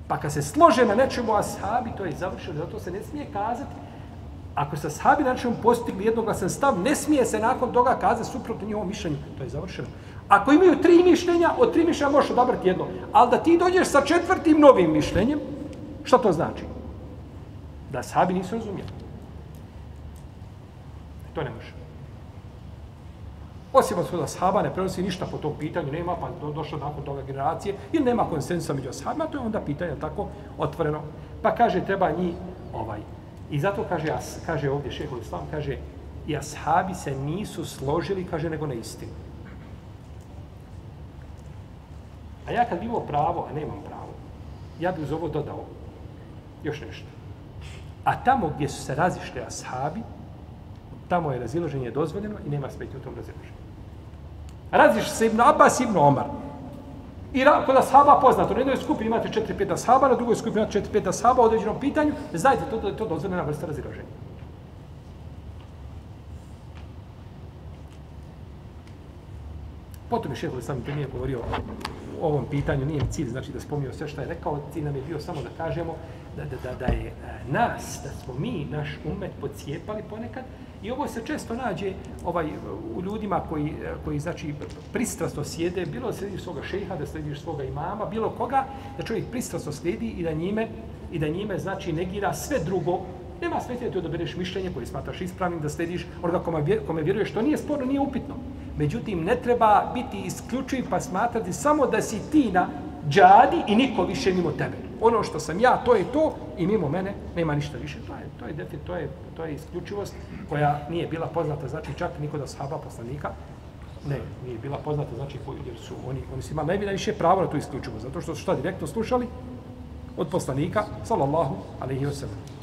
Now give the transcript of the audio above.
Pa kad se slože na nečemu ashabi, to je završeno, zato se ne smije kazati. Ako se ashabi na nečemu postigli jednoglasan stav, ne smije se nakon toga kazati suprotno njihovom mišljenju. To je završeno. Ako imaju 3 mišljenja, od 3 mišljenja možeš odabrati jedno. Ali da ti dođeš sa 4. novim mišljenjem, šta to znači? Da ashabi nisu razumjeli. To ne može. Osim od ashaba ne prenosi ništa po tom pitanju, nema, pa došlo nakon toga generacije, ili nema konsensusa među ashabima, to je onda pitanje tako otvoreno. Pa kaže, treba njih I zato kaže ovdje šejhul Islam, kaže, i ashabi se nisu složili, kaže, nego na istinu. A ja kad bi imao pravo, a nemam pravo, ja bi uz ovo dodao još nešto. A tamo gdje su se razišli ashabi, tamo je razilaženje dozvoljeno i nema smetnje u tom razilaženju. Raziš se Ibn Abbas i Ibn Omar. I kod ashaba poznato, na jednoj skupini imate 4-5 ashaba, na drugoj skupini imate 4-5 ashaba o određenom pitanju, znajte da je to dozvoljena vrsta razilaženja. Potom je šejhul Islam nije govorio o ovom pitanju, nije cilj znači da spomnio sve što je rekao, cilj nam je bio samo da kažemo da je nas, da smo mi, naš umet podcijepali ponekad i ovo se često nađe u ljudima koji znači pristrasno sjede, bilo da slediš svoga šejha, da slediš svoga imama, bilo koga, da čovjek pristrasno slijedi i da njime znači negira sve drugo. Nema smetnje da odabereš mišljenje koje smatraš ispravnim, da slediš onoga kome vjeruješ, što nije sporno, nije upitno. Međutim, ne treba biti isključiv pa smatrati samo da si ti na džadi i niko više mimo tebe. Ono što sam ja, to je to i mimo mene nema ništa više. To je isključivost koja nije bila poznata, znači čak ni kod ashaba poslanika. Ne, nije bila poznata, znači jer su oni su imali najviše pravo na tu isključivost, zato što su šta direktno slušali od poslanika, sallallahu alejhi ve sellem.